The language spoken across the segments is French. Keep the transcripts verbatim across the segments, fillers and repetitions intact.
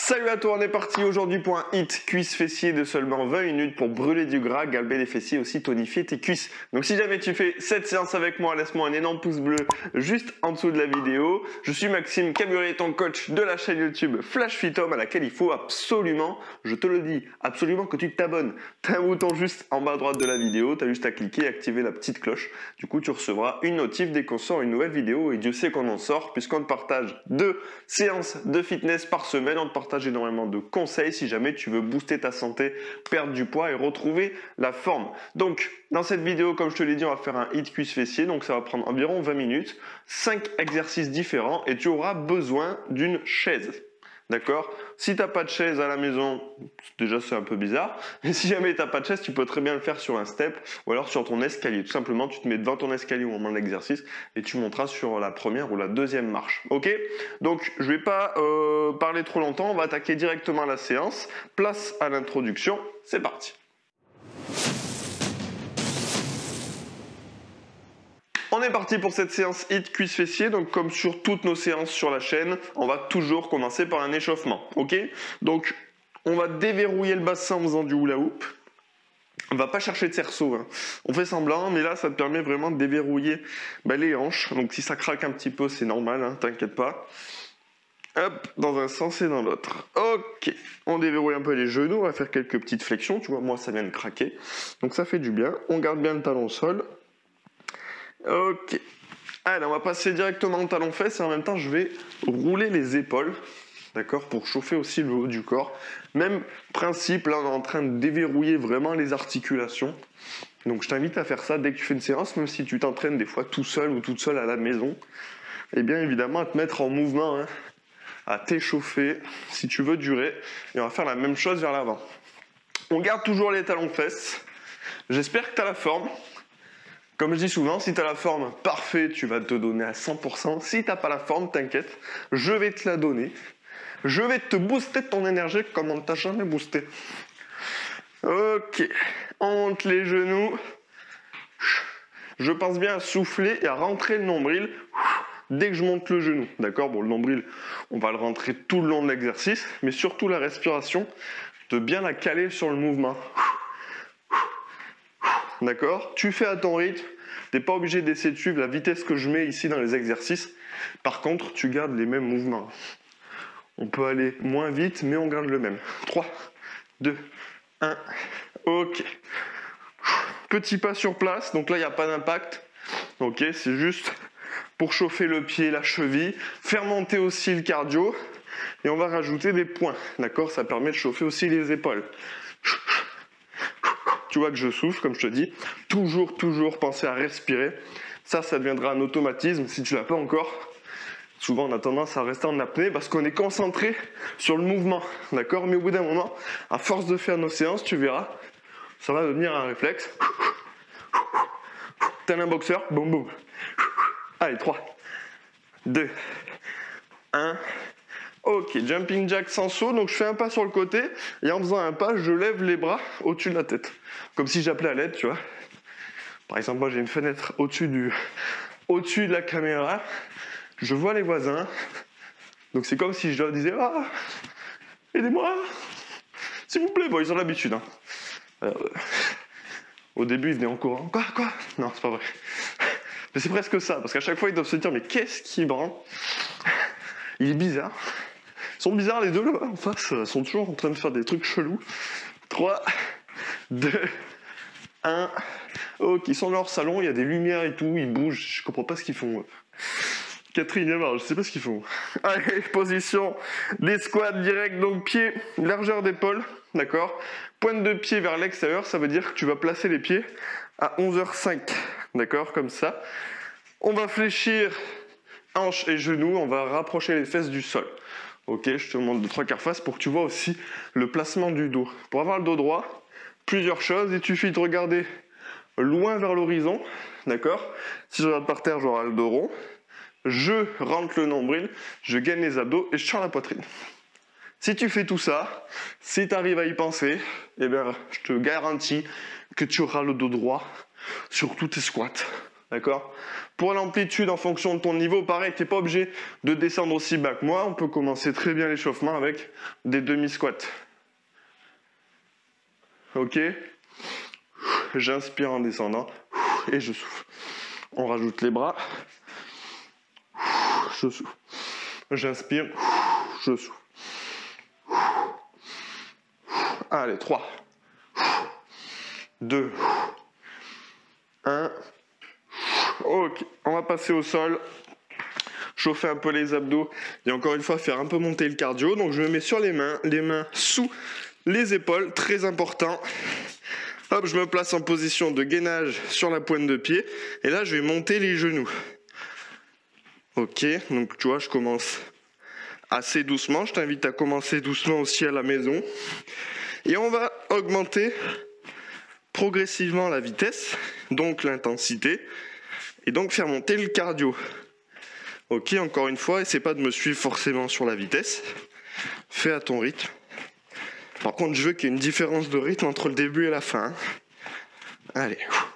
Salut à toi, on est parti aujourd'hui pour un hit cuisse fessier de seulement vingt minutes pour brûler du gras, galber les fessiers, aussi tonifier tes cuisses. Donc si jamais tu fais cette séance avec moi, laisse-moi un énorme pouce bleu juste en dessous de la vidéo. Je suis Maxime Caburier, ton coach de la chaîne YouTube Flash Fit Home, à laquelle il faut absolument, je te le dis, absolument que tu t'abonnes. Tu as un bouton juste en bas à droite de la vidéo, tu as juste à cliquer et activer la petite cloche. Du coup, tu recevras une notif dès qu'on sort une nouvelle vidéo, et Dieu sait qu'on en sort puisqu'on te partage deux séances de fitness par semaine. On te partage énormément de conseils si jamais tu veux booster ta santé, perdre du poids et retrouver la forme. Donc dans cette vidéo, comme je te l'ai dit, on va faire un hit cuisse fessier, donc ça va prendre environ vingt minutes, cinq exercices différents, et tu auras besoin d'une chaise. D'accord? Si tu n'as pas de chaise à la maison, déjà c'est un peu bizarre, mais si jamais tu n'as pas de chaise, tu peux très bien le faire sur un step ou alors sur ton escalier. Tout simplement, tu te mets devant ton escalier au moment de l'exercice et tu monteras sur la première ou la deuxième marche. Ok? Donc je ne vais pas euh, parler trop longtemps, on va attaquer directement la séance. Place à l'introduction, c'est parti. On est parti pour cette séance hit cuisse fessier. Donc comme sur toutes nos séances sur la chaîne, on va toujours commencer par un échauffement. Ok? Donc on va déverrouiller le bassin en faisant du hula hoop. On va pas chercher de cerceau, hein. On fait semblant, mais là ça te permet vraiment de déverrouiller bah, les hanches. Donc si ça craque un petit peu, c'est normal, hein, t'inquiète pas. Hop, dans un sens et dans l'autre. Ok, on déverrouille un peu les genoux, on va faire quelques petites flexions. Tu vois, moi ça vient de craquer, donc ça fait du bien. On garde bien le talon au sol. Ok, allez, on va passer directement au talon fesse et en même temps je vais rouler les épaules, d'accord, pour chauffer aussi le haut du corps. Même principe, là on est en train de déverrouiller vraiment les articulations. Donc je t'invite à faire ça dès que tu fais une séance, même si tu t'entraînes des fois tout seul ou toute seule à la maison. Et bien évidemment à te mettre en mouvement, hein, à t'échauffer si tu veux durer. Et on va faire la même chose vers l'avant. On garde toujours les talons fesses. J'espère que tu as la forme. Comme je dis souvent, si tu as la forme, parfait, tu vas te donner à cent pour cent. Si tu n'as pas la forme, t'inquiète, je vais te la donner. Je vais te booster ton énergie comme on ne t'a jamais boosté. Ok, on monte les genoux. Je pense bien à souffler et à rentrer le nombril dès que je monte le genou. D'accord? Bon, le nombril, on va le rentrer tout le long de l'exercice, mais surtout la respiration, de bien la caler sur le mouvement. D'accord? Tu fais à ton rythme, tu n'es pas obligé d'essayer de suivre la vitesse que je mets ici dans les exercices. Par contre, tu gardes les mêmes mouvements. On peut aller moins vite, mais on garde le même. trois, deux, un, ok. Petit pas sur place, donc là, il n'y a pas d'impact. Ok, c'est juste pour chauffer le pied, la cheville, faire monter aussi le cardio. Et on va rajouter des points, d'accord? Ça permet de chauffer aussi les épaules. Tu vois que je souffle, comme je te dis. Toujours, toujours penser à respirer. Ça, ça deviendra un automatisme si tu ne l'as pas encore. Souvent, on a tendance à rester en apnée parce qu'on est concentré sur le mouvement. D'accord? Mais au bout d'un moment, à force de faire nos séances, tu verras, ça va devenir un réflexe. Tel un boxeur. Boum, boum. Allez, trois, deux, un. Ok, jumping jack sans saut, donc je fais un pas sur le côté, et en faisant un pas, je lève les bras au-dessus de la tête. Comme si j'appelais à l'aide, tu vois. Par exemple, moi j'ai une fenêtre au-dessus du... au-dessus de la caméra, je vois les voisins, donc c'est comme si je leur disais « Ah, aidez-moi, s'il vous plaît !» Bon, ils ont l'habitude, hein. Euh, au début, ils venaient en courant. « Quoi, quoi ?» Non, c'est pas vrai. Mais c'est presque ça, parce qu'à chaque fois, ils doivent se dire « Mais qu'est-ce qui branle ?» Il est bizarre. Ils sont bizarres les deux là en face, ils sont toujours en train de faire des trucs chelous. trois, deux, un. Ok, ils sont dans leur salon, il y a des lumières et tout, ils bougent, je comprends pas ce qu'ils font. Catherine, je sais pas ce qu'ils font. Allez, position des squats direct, donc pied, largeur d'épaule, d'accord? Pointe de pied vers l'extérieur, ça veut dire que tu vas placer les pieds à onze heures cinq, d'accord? Comme ça. On va fléchir hanches et genoux, on va rapprocher les fesses du sol. Ok, je te montre de trois quarts face pour que tu vois aussi le placement du dos. Pour avoir le dos droit, plusieurs choses. Il suffit de regarder loin vers l'horizon, d'accord? Si je regarde par terre, j'aurai le dos rond. Je rentre le nombril, je gagne les abdos et je sors la poitrine. Si tu fais tout ça, si tu arrives à y penser, eh bien, je te garantis que tu auras le dos droit sur tous tes squats. D'accord? Pour l'amplitude, en fonction de ton niveau, pareil, tu n'es pas obligé de descendre aussi bas que moi. On peut commencer très bien l'échauffement avec des demi-squats. Ok? J'inspire en descendant et je souffle. On rajoute les bras. Je souffle. J'inspire. Je souffle. Allez, trois, deux, un. Ok, on va passer au sol. Chauffer un peu les abdos. Et encore une fois, faire un peu monter le cardio. Donc je me mets sur les mains. Les mains sous les épaules. Très important. Hop, je me place en position de gainage sur la pointe de pied. Et là, je vais monter les genoux. Ok, donc tu vois, je commence assez doucement. Je t'invite à commencer doucement aussi à la maison. Et on va augmenter progressivement la vitesse, donc l'intensité, et donc faire monter le cardio. Ok, encore une fois, essaie pas de me suivre forcément sur la vitesse. Fais à ton rythme. Par contre, je veux qu'il y ait une différence de rythme entre le début et la fin. Hein. Allez.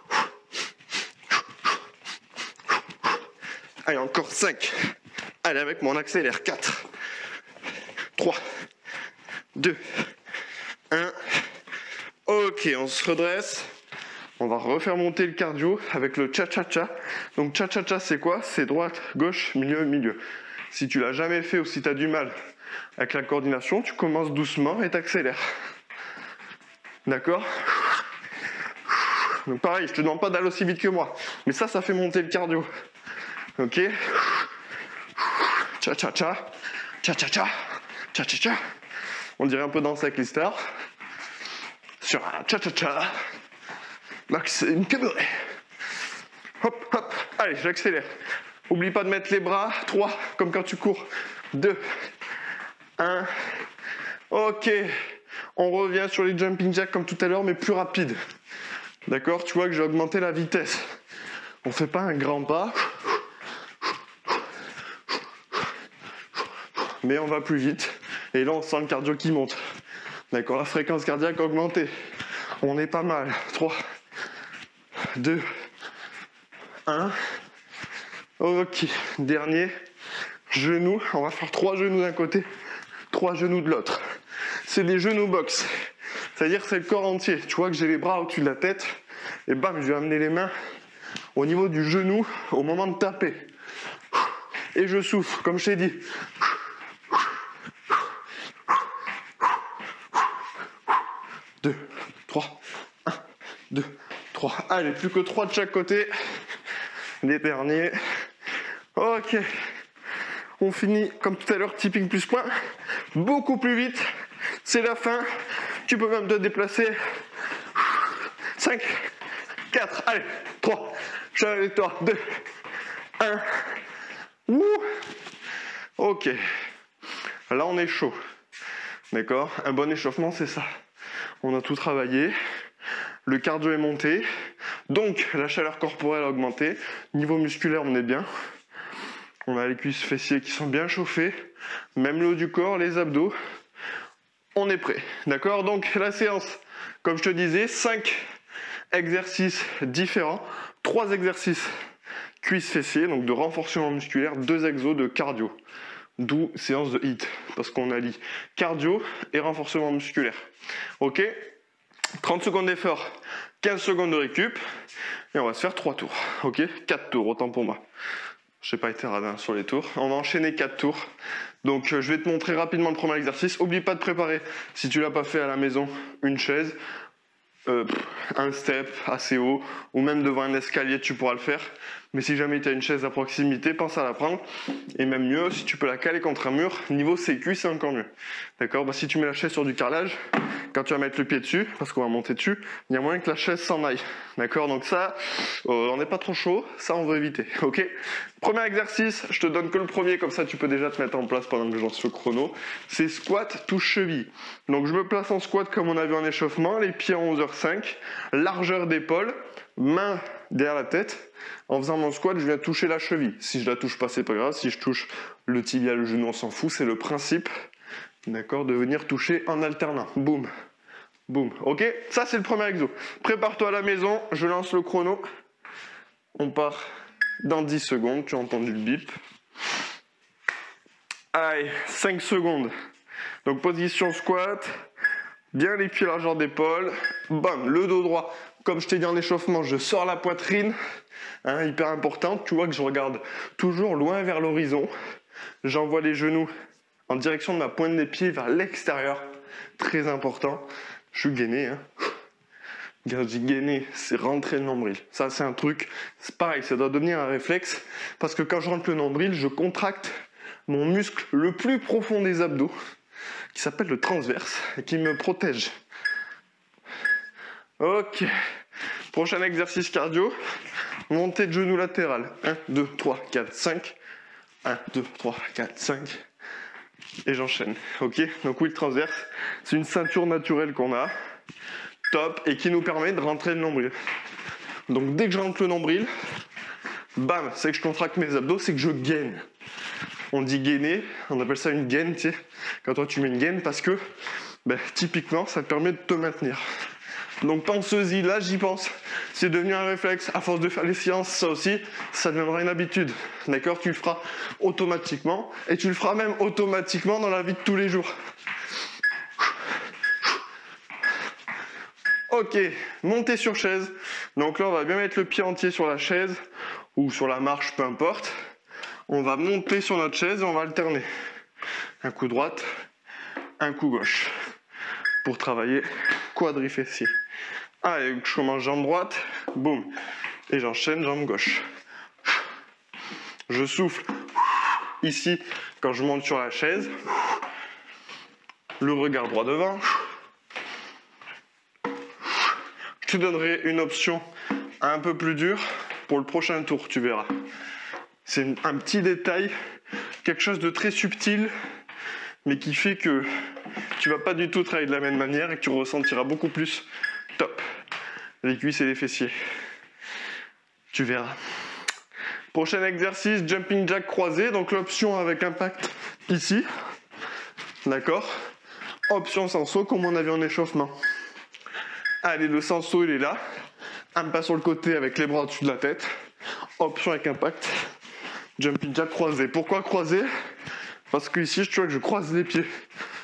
Allez, encore cinq. Allez, avec moi, on accélère. quatre, trois, deux, un. Ok, on se redresse. On va refaire monter le cardio avec le cha-cha-cha. Donc cha-cha-cha, c'est quoi? C'est droite, gauche, milieu, milieu. Si tu l'as jamais fait ou si tu as du mal avec la coordination, tu commences doucement et t'accélères. D'accord? Donc pareil, je te demande pas d'aller aussi vite que moi. Mais ça, ça fait monter le cardio. Ok? Cha-cha-cha. Cha-cha-cha. Cha-cha-cha. On dirait un peu danser avec les stars. Sur un cha-cha-cha. Maxime Cabaret. Hop, hop. Allez, j'accélère. Oublie pas de mettre les bras. trois, comme quand tu cours. deux, un. Ok. On revient sur les jumping jacks comme tout à l'heure, mais plus rapide. D'accord? Tu vois que j'ai augmenté la vitesse. On fait pas un grand pas. Mais on va plus vite. Et là, on sent le cardio qui monte. D'accord? La fréquence cardiaque a augmenté. On est pas mal. trois, deux, un. Ok. Dernier. Genou. On va faire trois genoux d'un côté, trois genoux de l'autre. C'est des genoux box. C'est-à-dire c'est le corps entier. Tu vois que j'ai les bras au-dessus de la tête. Et bam, je vais amener les mains au niveau du genou au moment de taper. Et je souffle, comme je t'ai dit. deux, trois, un, deux, trois. Allez, plus que trois de chaque côté. Les derniers. Ok. On finit comme tout à l'heure, tipping plus point. Beaucoup plus vite. C'est la fin. Tu peux même te déplacer. cinq, quatre, allez, trois. Je suis avec toi. deux, un. Ouh. Ok. Là, on est chaud. D'accord? Un bon échauffement, c'est ça. On a tout travaillé. Le cardio est monté. Donc, la chaleur corporelle a augmenté. Niveau musculaire, on est bien. On a les cuisses fessiers qui sont bien chauffées. Même le haut du corps, les abdos. On est prêt. D'accord? Donc, la séance, comme je te disais, cinq exercices différents. trois exercices cuisses fessiers, donc de renforcement musculaire. deux exos de cardio. D'où séance de HIIT. Parce qu'on allie cardio et renforcement musculaire. Ok? trente secondes d'effort, quinze secondes de récup. Et on va se faire trois tours. Ok? quatre tours, autant pour moi. Je n'ai pas été radin sur les tours. On va enchaîner quatre tours. Donc euh, je vais te montrer rapidement le premier exercice. N'oublie pas de préparer, si tu ne l'as pas fait à la maison, une chaise, euh, un step assez haut, ou même devant un escalier, tu pourras le faire. Mais si jamais tu as une chaise à proximité, pense à la prendre. Et même mieux, si tu peux la caler contre un mur, niveau sécu, c'est encore mieux. D'accord? Bah, si tu mets la chaise sur du carrelage, quand tu vas mettre le pied dessus, parce qu'on va monter dessus, il y a moyen que la chaise s'en aille. D'accord? Donc ça, euh, on n'est pas trop chaud, ça on veut éviter. Ok? Premier exercice, je te donne que le premier, comme ça tu peux déjà te mettre en place pendant que je lance le chrono. C'est squat touche cheville. Donc je me place en squat comme on a vu en échauffement, les pieds en onze heures cinq, largeur d'épaule, main derrière la tête. En faisant mon squat, je viens toucher la cheville. Si je la touche pas, c'est pas grave. Si je touche le tibia, le genou, on s'en fout. C'est le principe, d'accord, de venir toucher en alternant. Boum, boum. Ok, ça c'est le premier exo. Prépare-toi à la maison. Je lance le chrono. On part dans dix secondes, tu as entendu le bip. Allez, cinq secondes. Donc position squat, bien les pieds largeur d'épaule. Bam, le dos droit. Comme je t'ai dit en échauffement, je sors la poitrine. Hein, hyper important, tu vois que je regarde toujours loin vers l'horizon. J'envoie les genoux en direction de ma pointe des pieds vers l'extérieur. Très important. Je suis gainé. Hein. Quand je dis gainé, c'est rentrer le nombril. Ça, c'est un truc, c'est pareil, ça doit devenir un réflexe. Parce que quand je rentre le nombril, je contracte mon muscle le plus profond des abdos, qui s'appelle le transverse, et qui me protège. Ok. Prochain exercice cardio. Montée de genou latéral. un, deux, trois, quatre, cinq. un, deux, trois, quatre, cinq. Et j'enchaîne. Ok. Donc oui, le transverse, c'est une ceinture naturelle qu'on a. Top. Et qui nous permet de rentrer le nombril. Donc dès que je rentre le nombril, bam, c'est que je contracte mes abdos, c'est que je gaine. On dit gainer, on appelle ça une gaine, tu sais. Quand toi tu mets une gaine, parce que ben, typiquement, ça te permet de te maintenir. Donc penseuse-y, là j'y pense. C'est devenu un réflexe. À force de faire les séances, ça aussi, ça deviendra une habitude. D'accord? Tu le feras automatiquement. Et tu le feras même automatiquement dans la vie de tous les jours. Ok, montée sur chaise. Donc là, on va bien mettre le pied entier sur la chaise ou sur la marche, peu importe. On va monter sur notre chaise et on va alterner. Un coup droite, un coup gauche. Pour travailler quadrifessier. Allez, je commence jambe droite, boum. Et j'enchaîne jambe gauche. Je souffle ici quand je monte sur la chaise. Le regard droit devant. Je te donnerai une option un peu plus dure pour le prochain tour, tu verras. C'est un petit détail, quelque chose de très subtil, mais qui fait que tu vas pas du tout travailler de la même manière et que tu ressentiras beaucoup plus. Top. Les cuisses et les fessiers. Tu verras. Prochain exercice, jumping jack croisé. Donc l'option avec impact ici. D'accord. Option sans saut comme on avait en échauffement. Allez, le sans saut il est là. Un pas sur le côté avec les bras au-dessus de la tête. Option avec impact. Jumping jack croisé. Pourquoi croisé? Parce que ici, tu vois que je croise les pieds.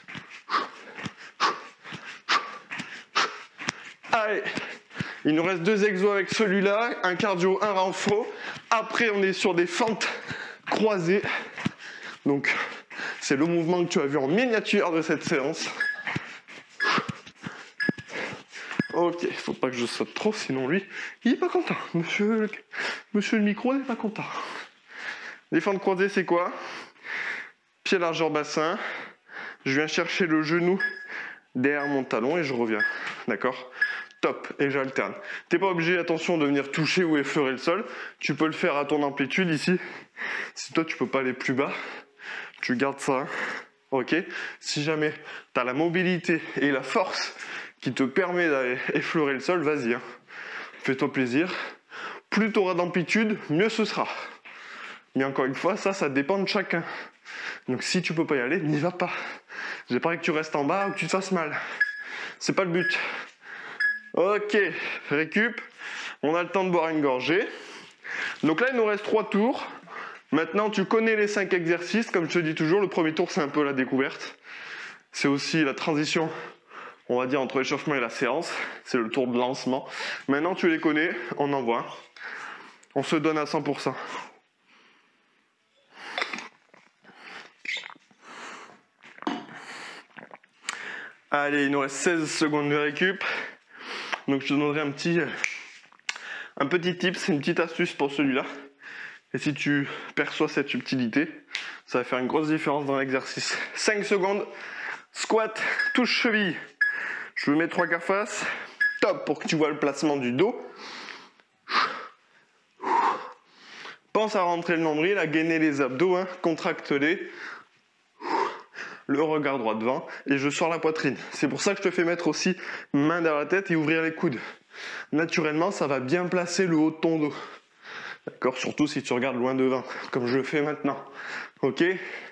Allez, il nous reste deux exos avec celui-là, un cardio, un renfort. Après, on est sur des fentes croisées. Donc, c'est le mouvement que tu as vu en miniature de cette séance. Ok, il faut pas que je saute trop, sinon lui, il est pas content. Monsieur, le... Monsieur le micro n'est pas content. Les fentes croisées, c'est quoi? Pied largeur bassin. Je viens chercher le genou derrière mon talon et je reviens. D'accord? Top. Et j'alterne. Tu n'es pas obligé, attention, de venir toucher ou effleurer le sol. Tu peux le faire à ton amplitude ici. Si toi, tu peux pas aller plus bas, tu gardes ça. Ok? Si jamais tu as la mobilité et la force qui te permet d'aller effleurer le sol, vas-y. Hein. Fais-toi plaisir. Plus tu auras d'amplitude, mieux ce sera. Mais encore une fois, ça, ça dépend de chacun. Donc si tu peux pas y aller, n'y va pas. J'ai pas envie que tu restes en bas ou que tu te fasses mal. C'est pas le but. Ok, récup. On a le temps de boire une gorgée. Donc là, il nous reste trois tours. Maintenant, tu connais les cinq exercices. Comme je te dis toujours, le premier tour, c'est un peu la découverte. C'est aussi la transition, on va dire, entre l'échauffement et la séance. C'est le tour de lancement. Maintenant, tu les connais, on envoie. On se donne à cent pour cent. Allez, il nous reste seize secondes de récup. Donc je te donnerai un petit, un petit tip, c'est une petite astuce pour celui-là. Et si tu perçois cette subtilité, ça va faire une grosse différence dans l'exercice. cinq secondes, squat, touche cheville. Je me mets trois quarts face. Top, pour que tu vois le placement du dos. Pense à rentrer le nombril, à gainer les abdos, hein, contracte-les. Le regard droit devant et je sors la poitrine. C'est pour ça que je te fais mettre aussi main derrière la tête et ouvrir les coudes. Naturellement, ça va bien placer le haut de ton dos. D'accord? Surtout si tu regardes loin devant, comme je le fais maintenant. Ok?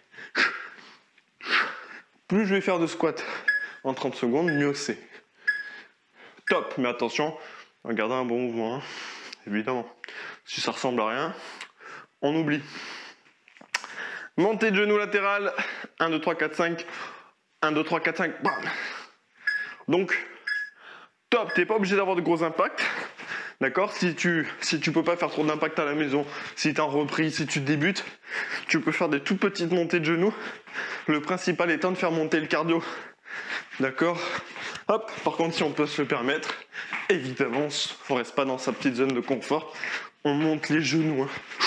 Plus je vais faire de squat en trente secondes, mieux c'est. Top! Mais attention, en gardant un bon mouvement. Hein. évidemment. Si ça ressemble à rien, on oublie. Montée de genou latéral, un, deux, trois, quatre, cinq, un, deux, trois, quatre, cinq, bam. Donc, top, t'es pas obligé d'avoir de gros impacts, d'accord? Si tu si tu peux pas faire trop d'impact à la maison, si t'es en reprise, si tu débutes, tu peux faire des toutes petites montées de genoux. Le principal étant de faire monter le cardio, d'accord? Hop, par contre, si on peut se le permettre, évidemment, on reste pas dans sa petite zone de confort, on monte les genoux.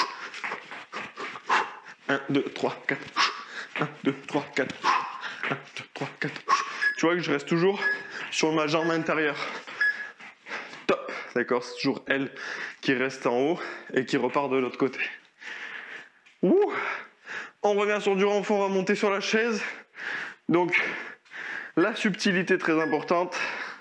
Hein. un, deux, trois, quatre. un, deux, trois, quatre. un, deux, trois, quatre. Tu vois que je reste toujours sur ma jambe intérieure. Top, d'accord, c'est toujours elle qui reste en haut et qui repart de l'autre côté. Ouh. On revient sur du renfort, on va monter sur la chaise. Donc, la subtilité très importante.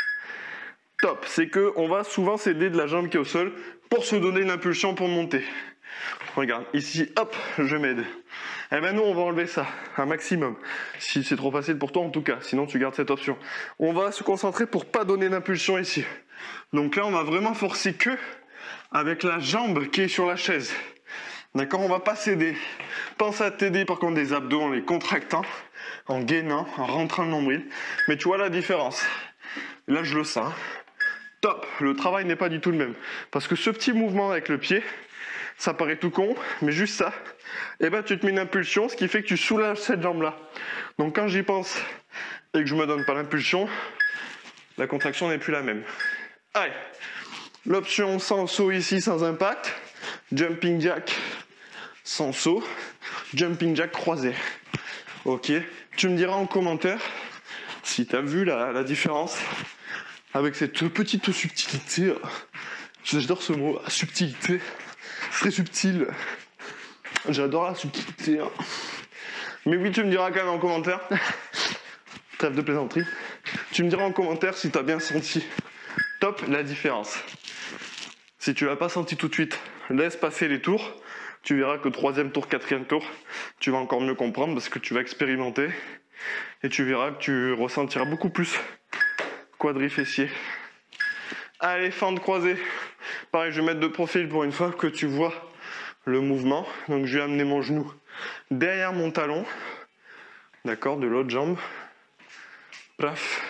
Top, c'est que on va souvent s'aider de la jambe qui est au sol pour se donner une impulsion pour monter. Regarde, ici, hop, je m'aide. Eh ben nous, on va enlever ça, un maximum. Si c'est trop facile pour toi, en tout cas. Sinon, tu gardes cette option. On va se concentrer pour pas donner d'impulsion ici. Donc là, on va vraiment forcer que avec la jambe qui est sur la chaise. D'accord? On va pas s'aider. Pense à t'aider par contre des abdos en les contractant, en gainant, en rentrant le nombril. Mais tu vois la différence. Là, je le sens. Top. Le travail n'est pas du tout le même. Parce que ce petit mouvement avec le pied, ça paraît tout con, mais juste ça, et ben tu te mets une impulsion, ce qui fait que tu soulages cette jambe-là. Donc quand j'y pense et que je me donne pas l'impulsion, la contraction n'est plus la même. Allez, l'option sans saut ici, sans impact, jumping jack sans saut, jumping jack croisé. Ok, tu me diras en commentaire si tu as vu la, la différence avec cette petite subtilité. J'adore ce mot, subtilité. Très subtil. J'adore la subtilité. Hein. Mais oui, tu me diras quand même en commentaire. Trêve de plaisanterie. Tu me diras en commentaire si tu as bien senti. Top, la différence. Si tu l'as pas senti tout de suite, laisse passer les tours. Tu verras que troisième tour, quatrième tour, tu vas encore mieux comprendre parce que tu vas expérimenter. Et tu verras que tu ressentiras beaucoup plus quadrifessier. Allez, fente croisée. Pareil, je vais mettre de profil pour une fois que tu vois le mouvement. Donc, je vais amener mon genou derrière mon talon. D'accord, de l'autre jambe. Bref.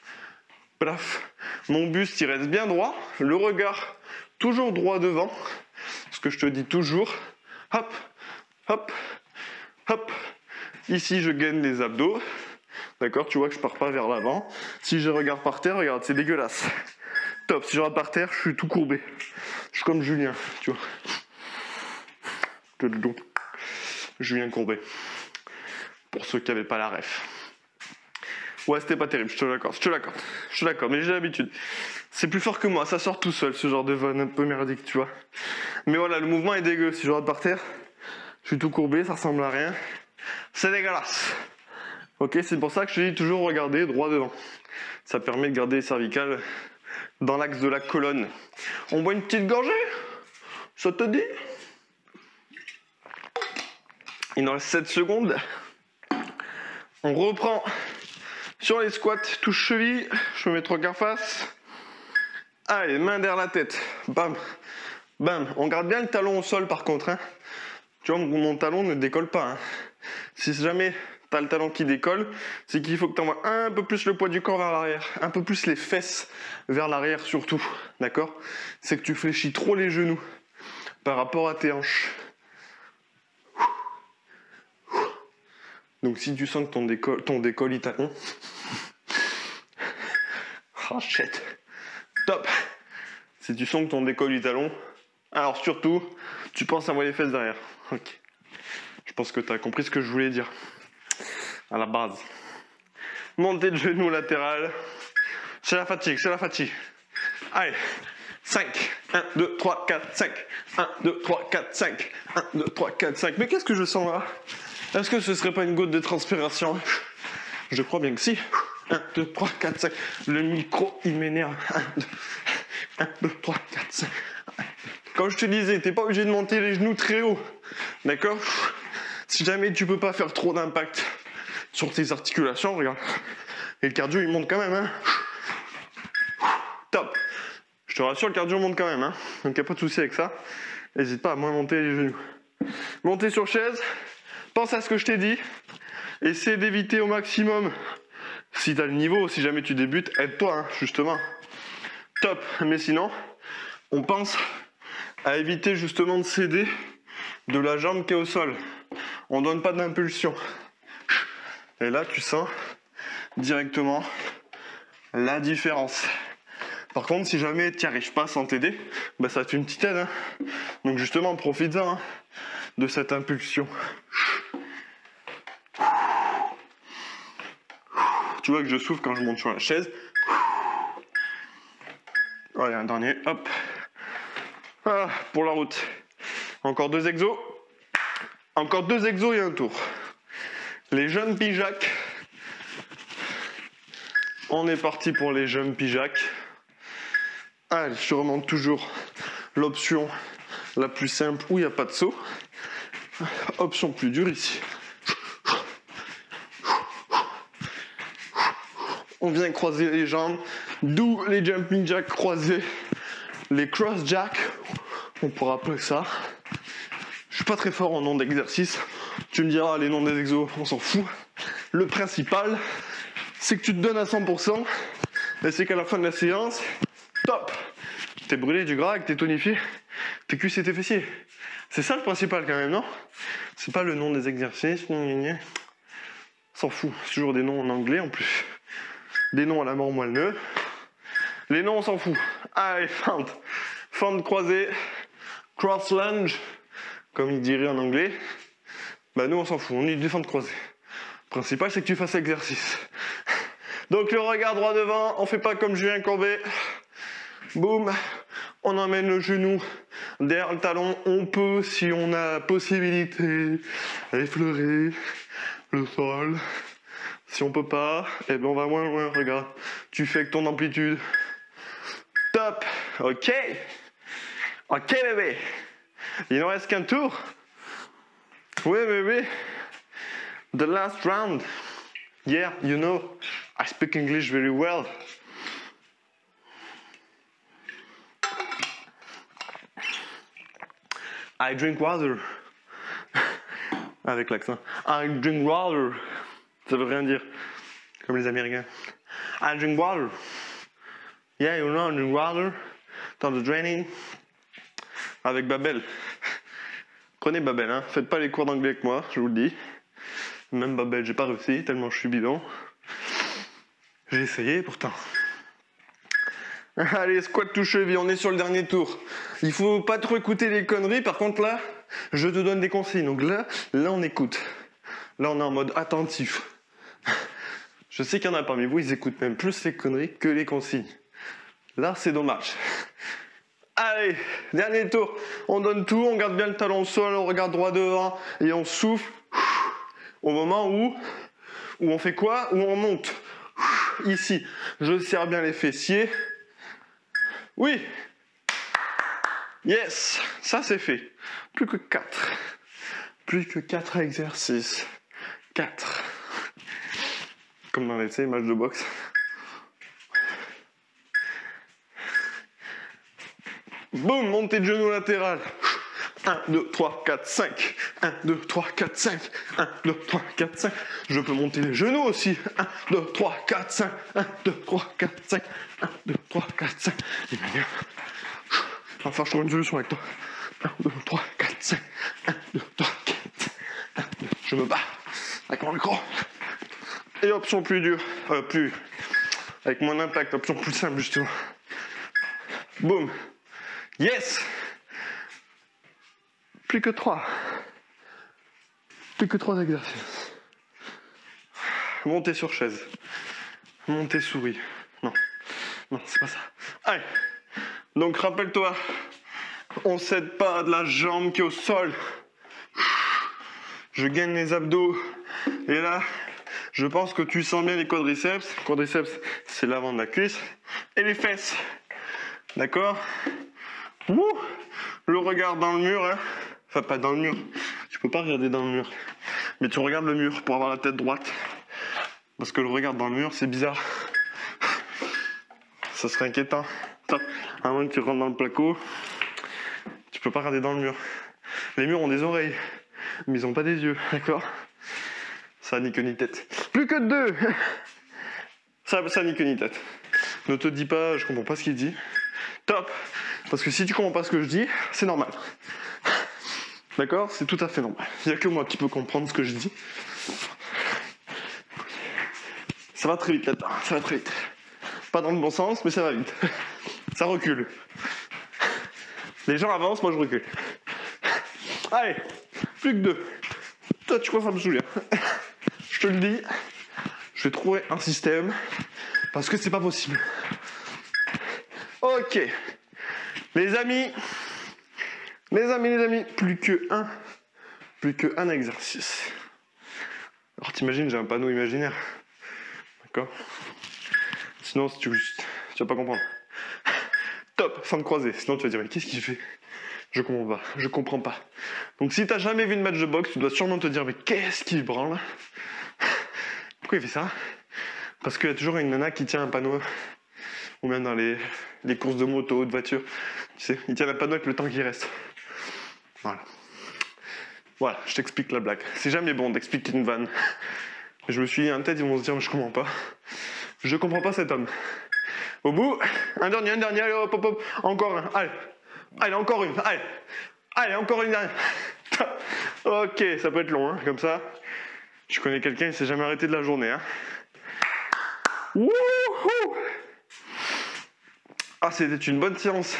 Bref. Mon buste, il reste bien droit. Le regard, toujours droit devant. Ce que je te dis toujours. Hop, hop, hop. Ici, je gaine les abdos. D'accord, tu vois que je pars pas vers l'avant. Si je regarde par terre, regarde, c'est dégueulasse. Top, si je regarde par terre, je suis tout courbé. Je suis comme Julien, tu vois. Julien Courbet. Pour ceux qui n'avaient pas la ref. Ouais, c'était pas terrible, je te l'accorde, je te l'accorde. Je te l'accorde, mais j'ai l'habitude. C'est plus fort que moi, ça sort tout seul, ce genre de vanne un peu merdique, tu vois. Mais voilà, le mouvement est dégueu. Si je regarde par terre, je suis tout courbé, ça ressemble à rien. C'est dégueulasse. Ok, c'est pour ça que je te dis toujours regarder droit devant. Ça permet de garder les cervicales dans l'axe de la colonne. On boit une petite gorgée? Ça te dit? Il nous reste sept secondes. On reprend sur les squats, touche cheville. Je me mets trois quarts face. Allez, main derrière la tête. Bam, bam. On garde bien le talon au sol par contre. Hein. Tu vois, mon talon ne décolle pas. Hein. Si jamais tu as le talon qui décolle, c'est qu'il faut que tu envoies un peu plus le poids du corps vers l'arrière. Un peu plus les fesses vers l'arrière surtout. D'accord? C'est que tu fléchis trop les genoux par rapport à tes hanches. Donc si tu sens que ton décolle, ton décolle il talon. Oh shit. Top. Si tu sens que ton décolle il talon, alors surtout, tu penses à envoyer les fesses derrière. Ok. Je pense que tu as compris ce que je voulais dire. À la base. Montée de genou latéral. C'est la fatigue, c'est la fatigue. Allez. cinq. un, deux, trois, quatre, cinq. un, deux, trois, quatre, cinq. un, deux, trois, quatre, cinq. Mais qu'est-ce que je sens là? Est-ce que ce serait pas une goutte de transpiration? Je crois bien que si. un, deux, trois, quatre, cinq. Le micro, il m'énerve. un, deux, trois, quatre, cinq. Comme je te disais, t'es pas obligé de monter les genoux très haut. D'accord? Si jamais tu peux pas faire trop d'impact sur tes articulations, regarde. Et le cardio, il monte quand même. Hein. Top. Je Je te rassure, le cardio monte quand même, hein. Donc il n'y a pas de souci avec ça. N'hésite pas à moins monter les genoux. Monter sur chaise, pense à ce que je t'ai dit. Essaie d'éviter au maximum, si tu as le niveau, si jamais tu débutes, aide-toi, hein, justement. Top. Mais sinon, on pense à éviter justement de céder de la jambe qui est au sol. On ne donne pas d'impulsion. Et là, tu sens directement la différence. Par contre, si jamais tu n'y arrives pas sans t'aider, bah ça va être une petite aide. Hein. Donc justement, profite-en hein, de cette impulsion. Tu vois que je souffle quand je monte sur la chaise. Allez, un dernier, hop. Ah, pour la route. Encore deux exos. Encore deux exos et un tour. Les jumpy jacks. On est parti pour les jumpy jacks. Allez, je remonte toujours l'option la plus simple où il n'y a pas de saut. Option plus dure ici. On vient croiser les jambes, d'où les jumping jacks croisés, les cross jacks, on pourra appeler ça. Je suis pas très fort en nom d'exercice. Tu me diras, les noms des exos, on s'en fout. Le principal, c'est que tu te donnes à cent pour cent et c'est qu'à la fin de la séance, top, t'es brûlé du gras, que t'es tonifié, tes cuisses et tes fessiers. C'est ça le principal quand même, non? C'est pas le nom des exercices, on s'en fout. C'est toujours des noms en anglais en plus. Des noms à la mort moelleux. Les noms, on s'en fout. Allez, fente. Fente croisée. Cross lunge, comme il dirait en anglais. Bah nous, on s'en fout. On est des fentes croisées. Le principal, c'est que tu fasses l'exercice. Donc le regard droit devant, on fait pas comme Julien Courbet. Boum, on emmène le genou derrière le talon. On peut, si on a la possibilité, effleurer le sol. Si on peut pas, eh ben on va moins loin, regarde. Tu fais avec ton amplitude. Top, ok. Ok bébé. Il ne reste qu'un tour. Oui bébé. The last round. Yeah, you know, I speak English very well. I drink water. Avec l'accent. I drink water. Ça veut rien dire. Comme les Américains. I drink water. Yeah, you know, I drink water. Dans le training. Avec Babel. Prenez Babel, hein. Faites pas les cours d'anglais avec moi, je vous le dis. Même Babel, j'ai pas réussi, tellement je suis bidon. J'ai essayé, pourtant. Allez, squat to cheville, on est sur le dernier tour. Il faut pas trop écouter les conneries, par contre là, je te donne des consignes. Donc là, là on écoute. Là on est en mode attentif. Je sais qu'il y en a parmi vous, ils écoutent même plus les conneries que les consignes. Là, c'est dommage. Allez, dernier tour. On donne tout, on garde bien le talon au sol, on regarde droit devant et on souffle. Au moment où, où on fait quoi? Où on monte. Ici, je serre bien les fessiers. Oui. Yes, ça c'est fait. Plus que quatre. Plus que quatre exercices. quatre. Comme dans les tu sais, matchs de boxe. Boum, montée de genou latéral. un, deux, trois, quatre, cinq. un, deux, trois, quatre, cinq. un, deux, trois, quatre, cinq. Je peux monter les genoux aussi. un, deux, trois, quatre, cinq. un, deux, trois, quatre, cinq. un, deux, trois, quatre, cinq. Emmanuel. Enfin, je trouve une solution avec toi. un, deux, trois, quatre, cinq. un, deux, trois, quatre, cinq. un, deux, je me bats avec mon micro. Et option plus dure. Euh, plus. Avec moins d'impact. Option plus simple, justement. Boum. Yes! Plus que trois. Plus que trois exercices. Montez sur chaise. Montez souris. Non. Non, c'est pas ça. Allez. Donc, rappelle-toi, on cède pas de la jambe qui est au sol. Je gagne les abdos. Et là, je pense que tu sens bien les quadriceps. Quadriceps, c'est l'avant de la cuisse. Et les fesses. D'accord? Ouh, le regard dans le mur, hein. Enfin pas dans le mur, tu peux pas regarder dans le mur, mais tu regardes le mur pour avoir la tête droite, parce que le regard dans le mur c'est bizarre, ça serait inquiétant. À moins que tu rentres dans le placo, tu peux pas regarder dans le mur. Les murs ont des oreilles, mais ils ont pas des yeux, d'accord? Ça ni queue ni tête. Plus que deux. Ça, ça ni queue ni tête. Ne te dis pas, je comprends pas ce qu'il dit. Top. Parce que si tu comprends pas ce que je dis, c'est normal. D'accord? C'est tout à fait normal. Il n'y a que moi qui peux comprendre ce que je dis. Ça va très vite là-dedans, ça va très vite. Pas dans le bon sens, mais ça va vite. Ça recule. Les gens avancent, moi je recule. Allez, plus que deux. Toi, tu crois que ça me souvient? Je te le dis, je vais trouver un système parce que c'est pas possible. Ok. Les amis, les amis, les amis, plus que un, plus que un exercice. Alors t'imagines, j'ai un panneau imaginaire. D'accord? Sinon, si tu, tu vas pas comprendre. Top, fin de croisée. Sinon, tu vas dire, mais qu'est-ce qu'il fait? Je comprends pas, je comprends pas. Donc, si t'as jamais vu de match de boxe, tu dois sûrement te dire, mais qu'est-ce qu'il branle? Pourquoi il fait ça? Parce qu'il y a toujours une nana qui tient un panneau, ou même dans les, les courses de moto, de voiture. Tu sais, il tient un panneau avec le temps qui reste. Voilà. Voilà, je t'explique la blague. C'est jamais bon d'expliquer une vanne. Je me suis dit, en tête, ils vont se dire, mais je comprends pas. Je comprends pas cet homme. Au bout, un dernier, un dernier, allez, hop, hop, hop, encore un, allez, allez, encore une, allez, allez, encore une dernière. Ok, ça peut être long, hein, comme ça. Je connais quelqu'un, il s'est jamais arrêté de la journée, hein. Wouhou! Ah, c'était une bonne séance.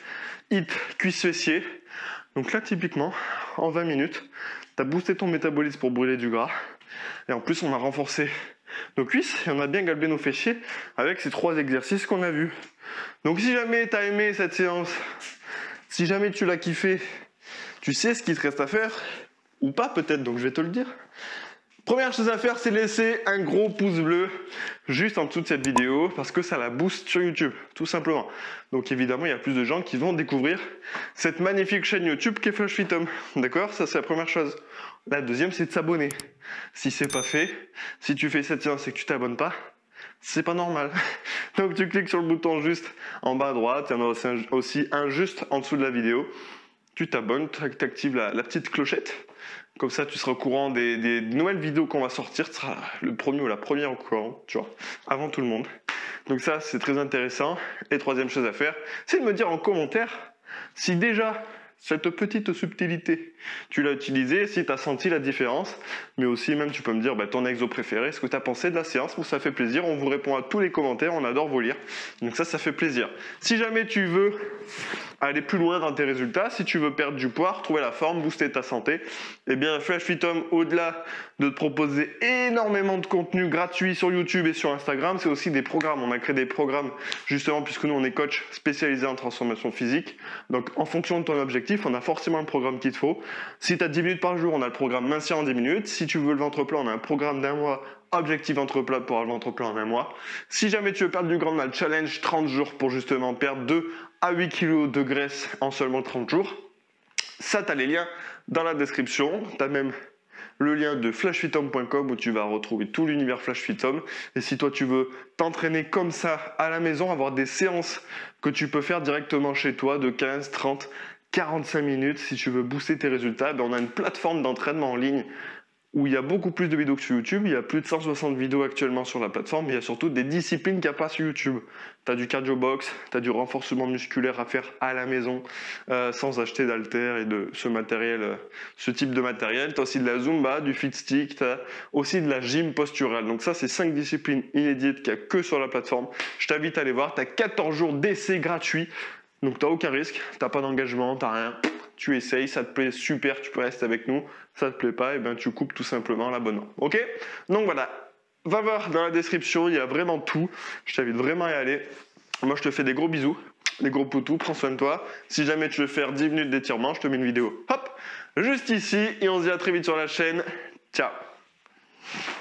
Hit, cuisse fessier. Donc là, typiquement, en vingt minutes, tu as boosté ton métabolisme pour brûler du gras. Et en plus, on a renforcé nos cuisses et on a bien galbé nos fessiers avec ces trois exercices qu'on a vus. Donc si jamais tu as aimé cette séance, si jamais tu l'as kiffé, tu sais ce qu'il te reste à faire, ou pas peut-être, donc je vais te le dire. Première chose à faire, c'est laisser un gros pouce bleu juste en dessous de cette vidéo parce que ça la booste sur YouTube, tout simplement. Donc évidemment, il y a plus de gens qui vont découvrir cette magnifique chaîne YouTube qui est Flash Fit Home. D'accord? Ça, c'est la première chose. La deuxième, c'est de s'abonner. Si c'est pas fait, si tu fais cette séance et que tu t'abonnes pas, c'est pas normal. Donc tu cliques sur le bouton juste en bas à droite, il y en a aussi un, aussi un juste en dessous de la vidéo. Tu t'abonnes, tu actives la, la petite clochette. Comme ça, tu seras au courant des, des nouvelles vidéos qu'on va sortir. Tu seras le premier ou la première au courant, tu vois, avant tout le monde. Donc ça, c'est très intéressant. Et troisième chose à faire, c'est de me dire en commentaire si déjà cette petite subtilité, tu l'as utilisée, si tu as senti la différence. Mais aussi, même, tu peux me dire bah, ton exo préféré, ce que tu as pensé de la séance. Ça fait plaisir. On vous répond à tous les commentaires. On adore vous lire. Donc ça, ça fait plaisir. Si jamais tu veux aller plus loin dans tes résultats, si tu veux perdre du poids, retrouver la forme, booster ta santé, eh bien Flash Fit Home, au-delà de te proposer énormément de contenu gratuit sur YouTube et sur Instagram, c'est aussi des programmes. On a créé des programmes justement puisque nous on est coach spécialisé en transformation physique. Donc en fonction de ton objectif, on a forcément le programme qu'il te faut. Si tu as dix minutes par jour, on a le programme Mincir en dix minutes. Si tu veux le ventre plat, on a un programme d'un mois. Objectif ventre plat pour avoir le ventre plat en un mois. Si jamais tu veux perdre du grand mal, challenge trente jours pour justement perdre deux à huit kilos de graisse en seulement trente jours. Ça, tu as les liens dans la description. Tu as même le lien de flash fit home point com où tu vas retrouver tout l'univers Flash Fit Home. Et si toi, tu veux t'entraîner comme ça à la maison, avoir des séances que tu peux faire directement chez toi de quinze, trente, quarante-cinq minutes, si tu veux booster tes résultats, ben on a une plateforme d'entraînement en ligne où il y a beaucoup plus de vidéos que sur YouTube. Il y a plus de cent soixante vidéos actuellement sur la plateforme. Mais il y a surtout des disciplines qu'il n'y a pas sur YouTube. Tu as du cardio box, tu as du renforcement musculaire à faire à la maison euh, sans acheter d'haltères et de ce matériel, euh, ce type de matériel. Tu as aussi de la Zumba, du Fit Stick, tu as aussi de la gym posturale. Donc ça, c'est cinq disciplines inédites qu'il n'y a que sur la plateforme. Je t'invite à aller voir. Tu as quatorze jours d'essai gratuits. Donc tu n'as aucun risque, tu n'as pas d'engagement, tu n'as rien. Tu essayes, ça te plaît, super, tu peux rester avec nous. Ça ne te plaît pas, et ben tu coupes tout simplement l'abonnement. Ok? Donc voilà, va voir dans la description, il y a vraiment tout. Je t'invite vraiment à y aller. Moi, je te fais des gros bisous, des gros poutous, prends soin de toi. Si jamais tu veux faire dix minutes d'étirement, je te mets une vidéo. Hop, juste ici, et on se dit à très vite sur la chaîne. Ciao!